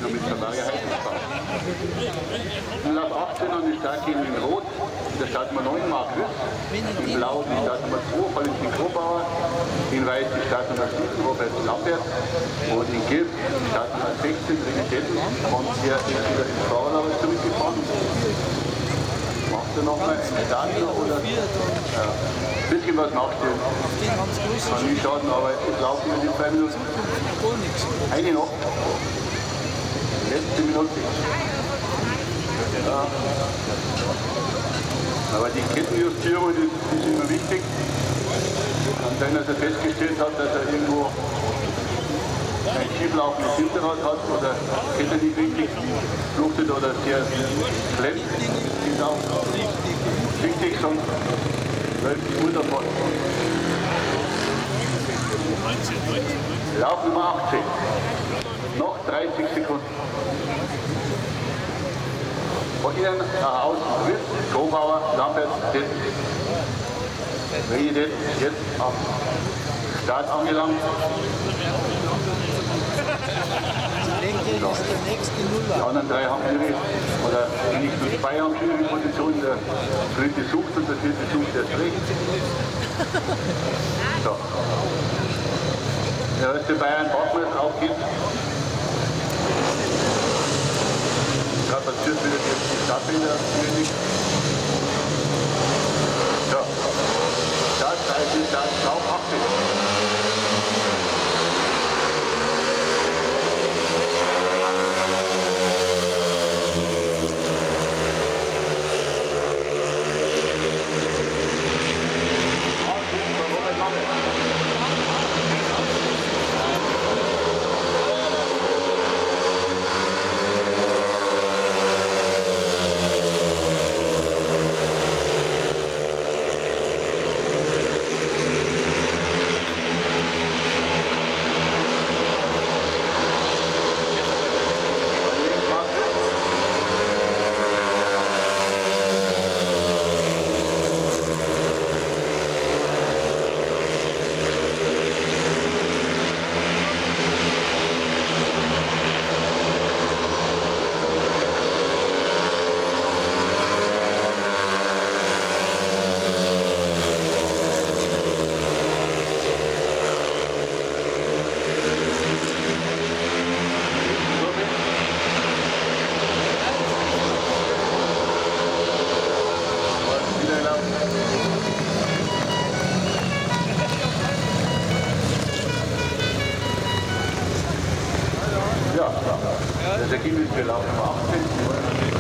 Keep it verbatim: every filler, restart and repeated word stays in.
noch mit Bavaria Heidelberg. null auf achtzehn an die Startgehen in Rot, da starten wir neun Mark Rüss, in Blau die Startnummer zwei, Valentin Grobauer, in Weiß die Startnummer sieben, Robert Lambert, und in Gelb die Startnummer sechzehn, René Tetten, und hier ist wieder ins Fahrerlager zurückgefahren. Macht er nochmal einen Starter oder ja, ein bisschen was nachstellen? Kann nicht schaden, aber es laufen nur die zwei Minuten. Eine noch. Letzte Minute. Ja. Aber die Kettenjustierung, das ist immer wichtig. Kann sein, dass er festgestellt hat, dass er irgendwo ein schieflaufendes Hinterrad hat oder Kette nicht richtig fluchtet oder sehr klemmt. Ist auch wichtig, sonst läuft die Uhr davon. Lauf Nummer achtzehn. Noch dreißig Sekunden. Von Ihnen nach außen Rüss, Grobauer, Lambert, Tetten. René Tetten jetzt am Start angelangt. Die anderen drei haben ihre, oder nicht nur zwei haben ihre Position, der dritte sucht und der vierte sucht erst recht. So. Der erste Bayern Bachmann aufgeht. Strapaziert wieder die Startbilder. So. Startseite, Startlauf achtzehn. Ja, das Ergebnis für Lauf Nummer achtzehn.